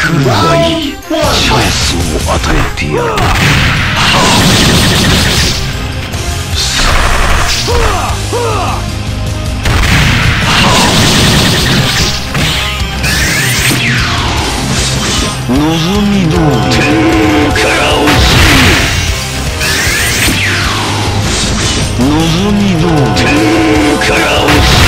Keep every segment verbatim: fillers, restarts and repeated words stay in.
運がいいチャンスを与えてやる。望みどおり天から落ちる。望みどおり天から落ちる。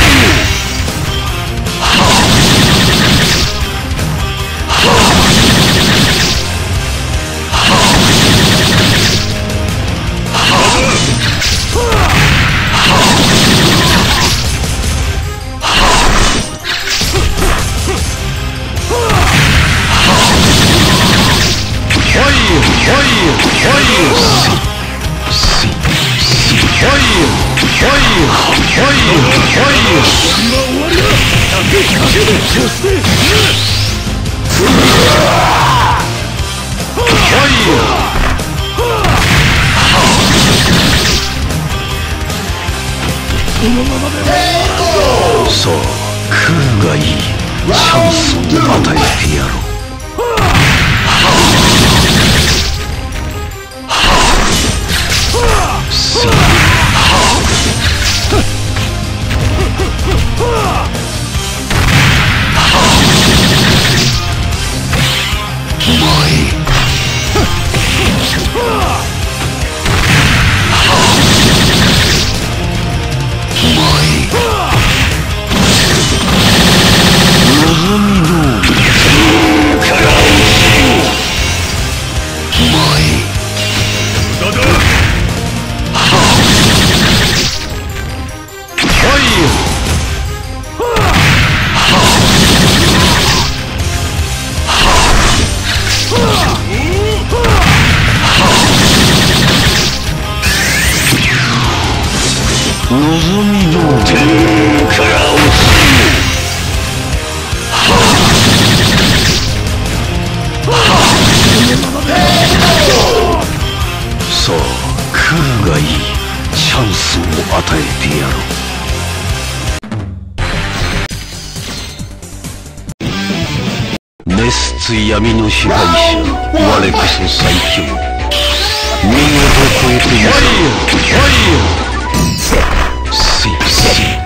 そう、来るがいいチャンスを与えてやろう。闇の支配者、我こそ最強。見事超えてみせよ。スイスイ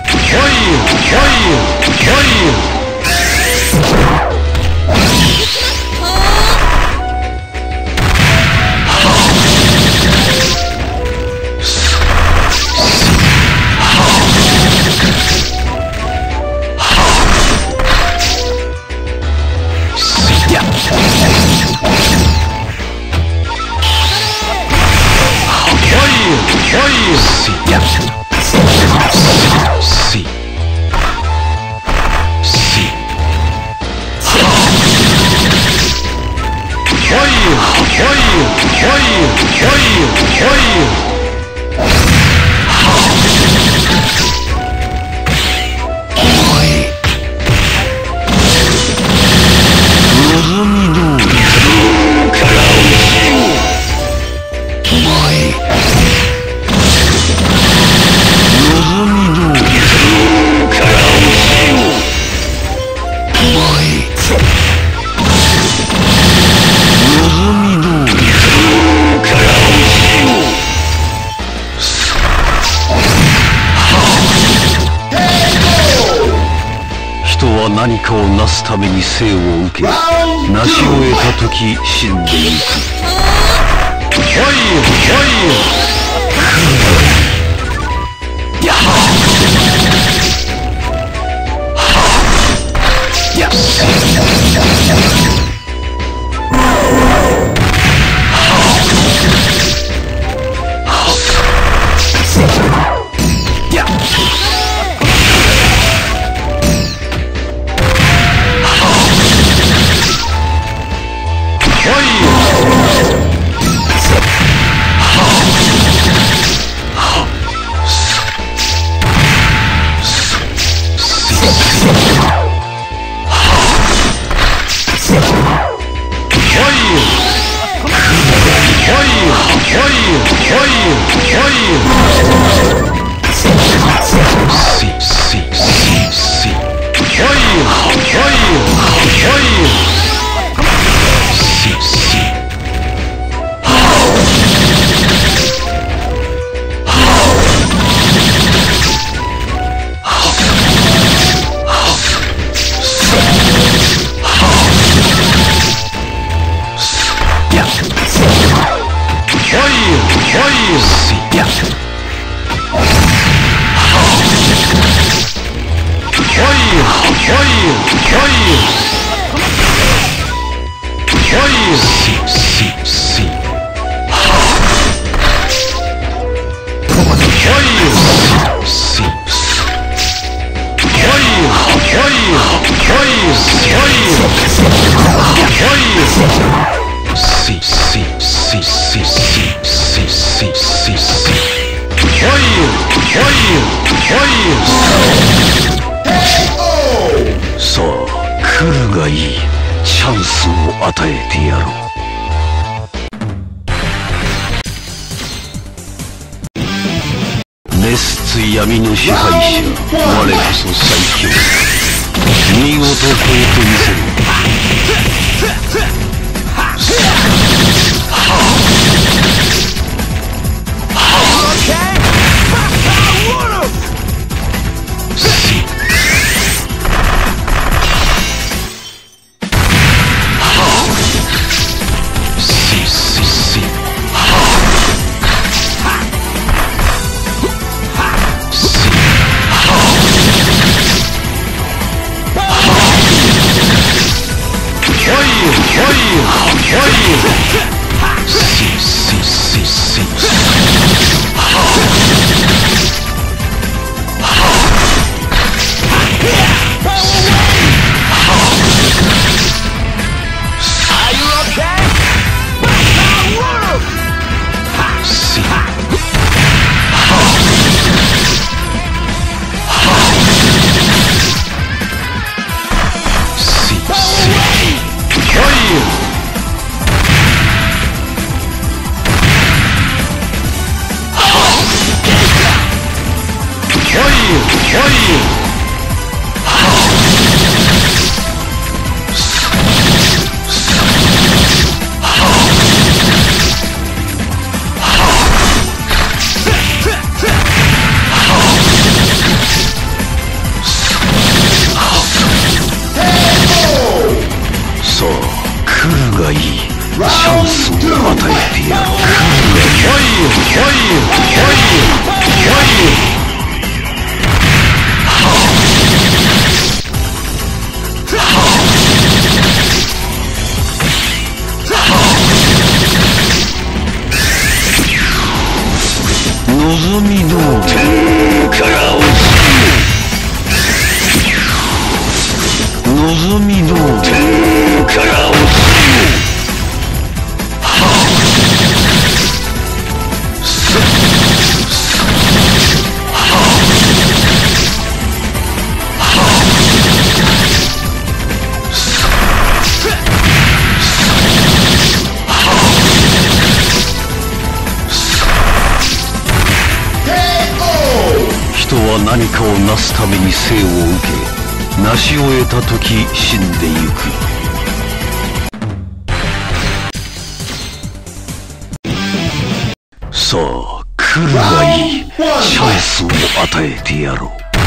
何かをなすために生を受け、成し終えた時死んでいく。 さあ来るがいい。チャンスを与えてやろう。熱つ闇の支配者、我こそ最強。見事超えてみせる。望みどう天から落ちる。望みどう天から落ちる。人は何かを成すために生を受け、成し終えた時死んでゆく。さあ来るがいい。チャンスを与えてやろう。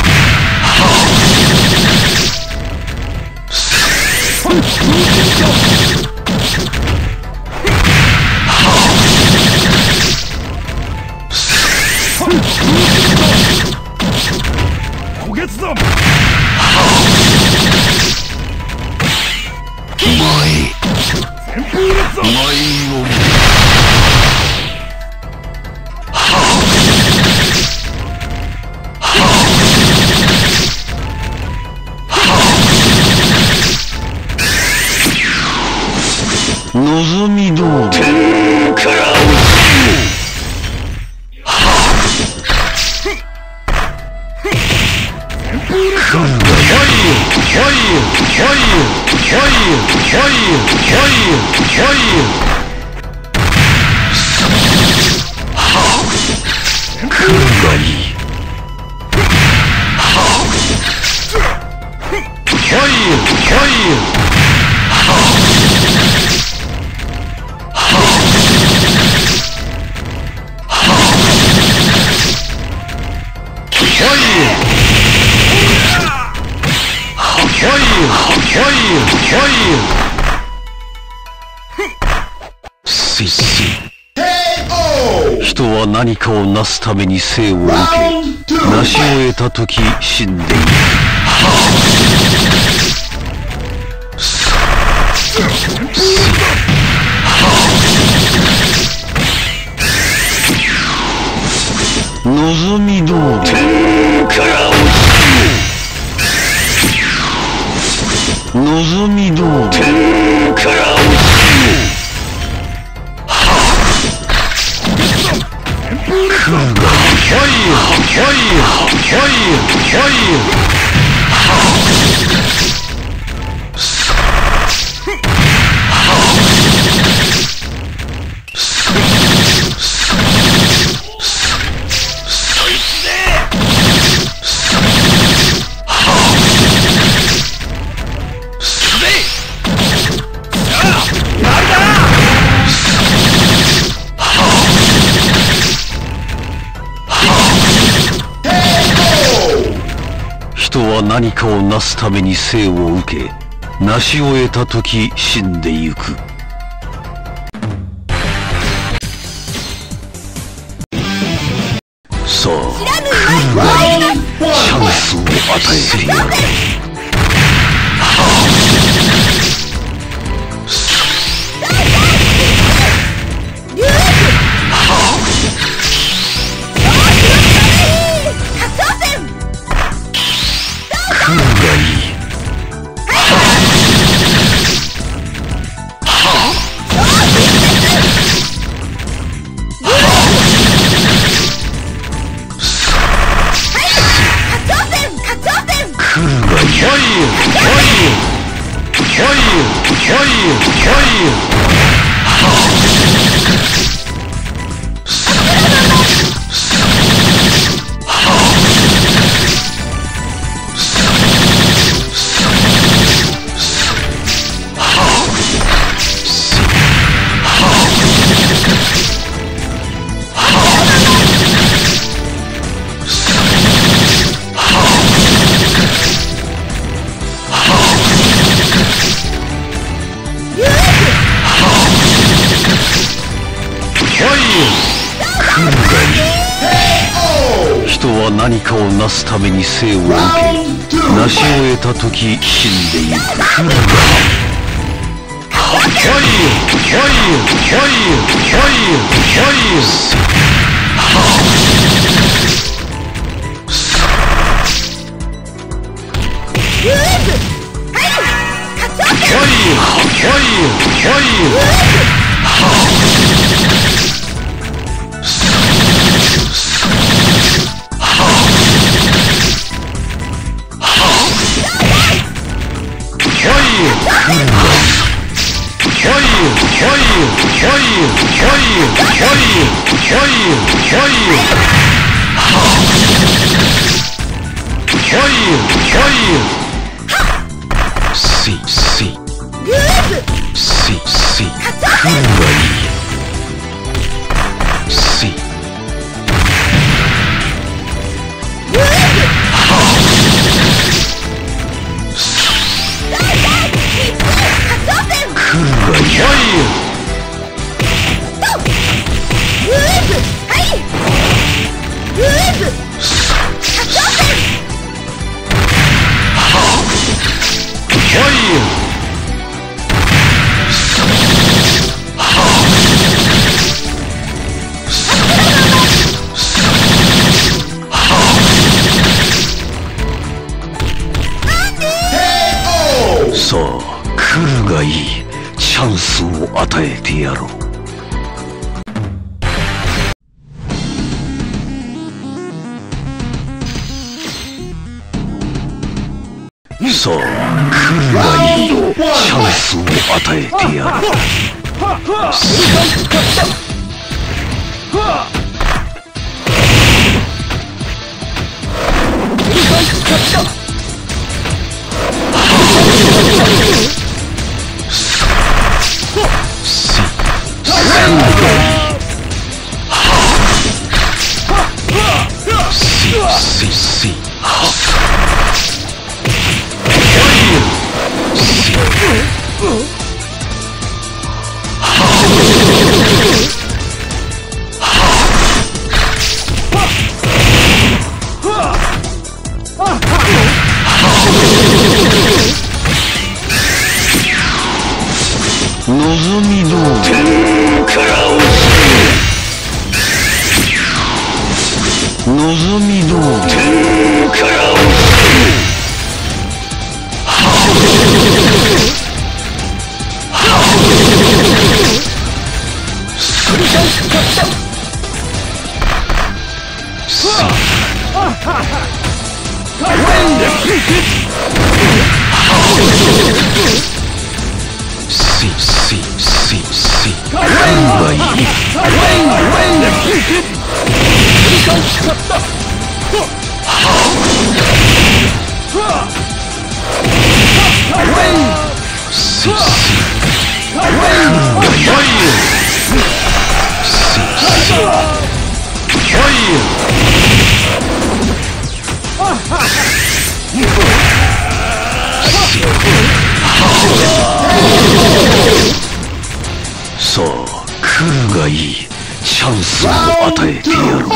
望みどう天から落ちる。来るがいい。人は何かを成すために生を受け、成し終えた時死んでいる。 望み通り天から落ちる。望み通り天から落ちる。来るがいい。ファイヤーファイヤーファイヤーファイヤー。人は何かを成すために生を受け、成し終えた時死んでゆく。さあ、来るがいい。チャンスを与えてやる。人は何かを成すために生を受け、成し終えた時死んでゆく。ファイヤーファイヤーファイヤーファイヤーファイヤさあ、来るがいい。チャンスを与えてやろう。さあ、来るがいい。チャンスを与えてやろう。来望み通り天から落しししし運がいいしさあ来るがいいチャンスを与えてやろう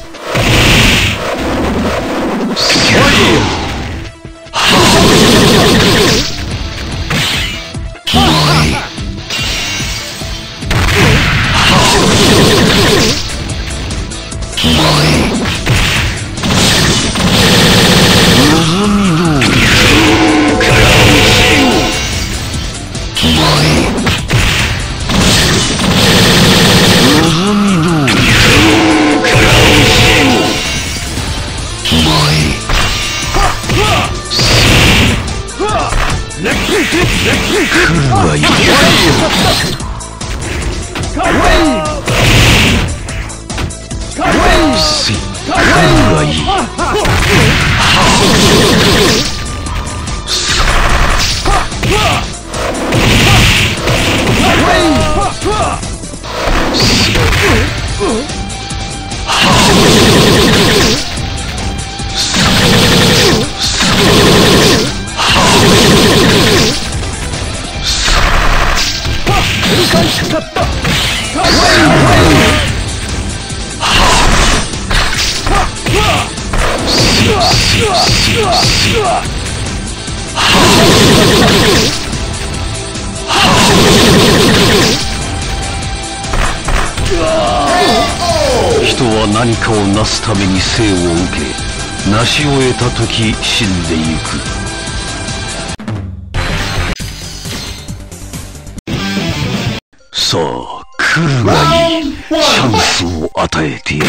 人は何かを成すために生を受け成し終えた時死んでゆくさあ来るがいいチャンスを与えてやる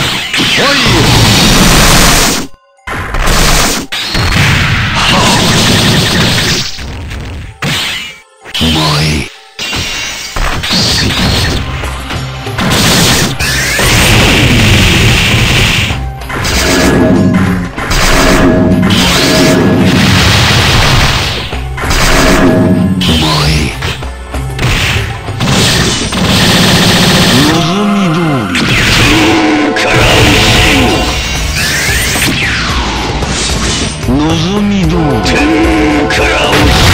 望み通り天から落ち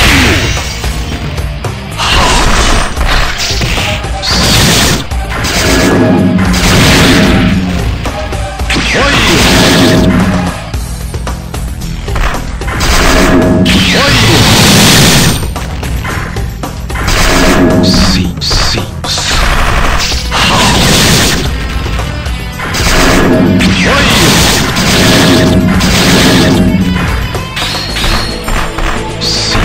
し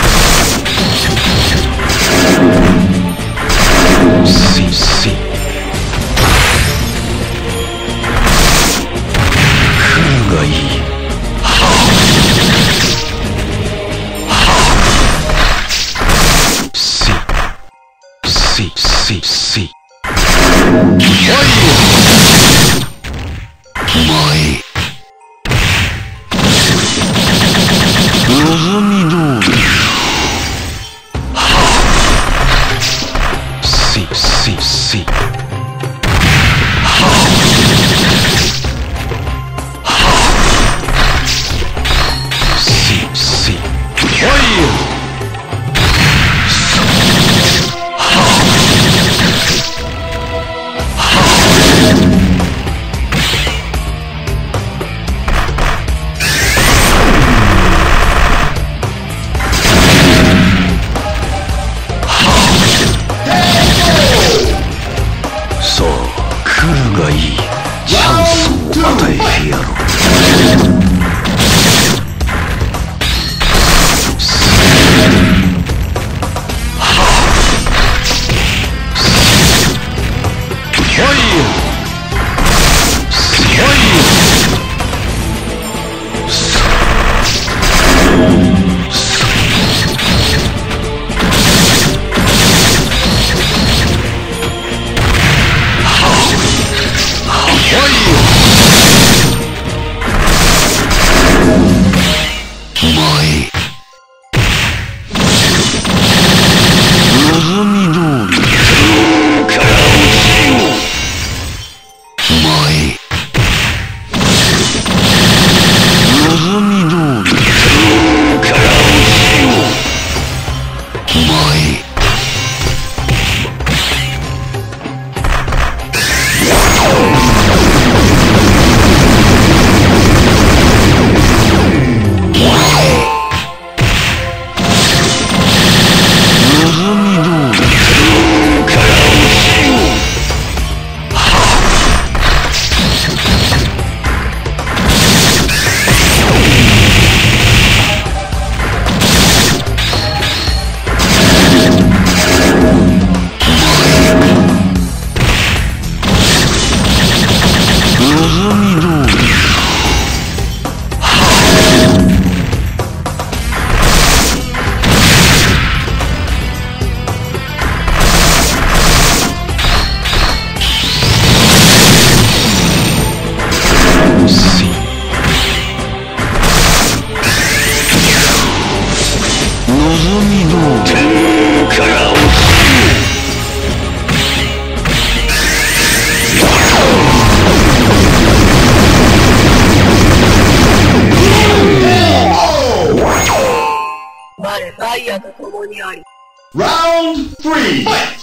我ダイヤと共にあり。 Round three. Fight.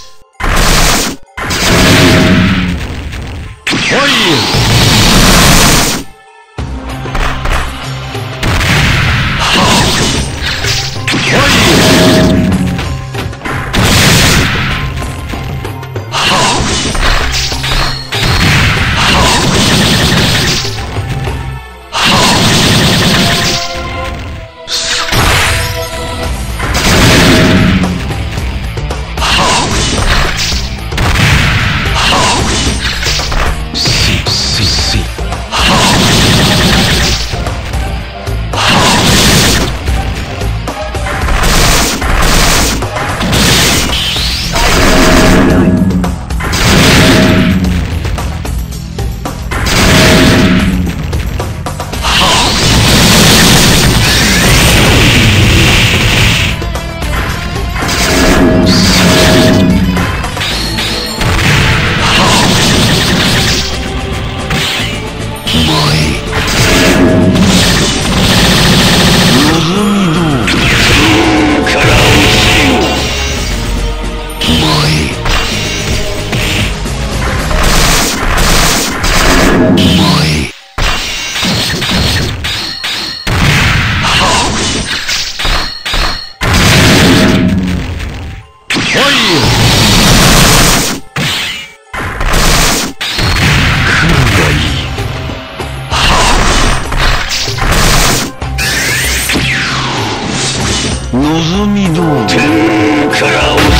望み通り天から落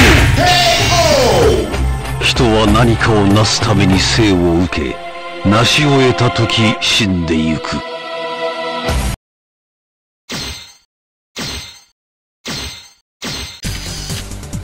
ちる。人は何かをなすために生を受け、成し終えた時死んでゆく。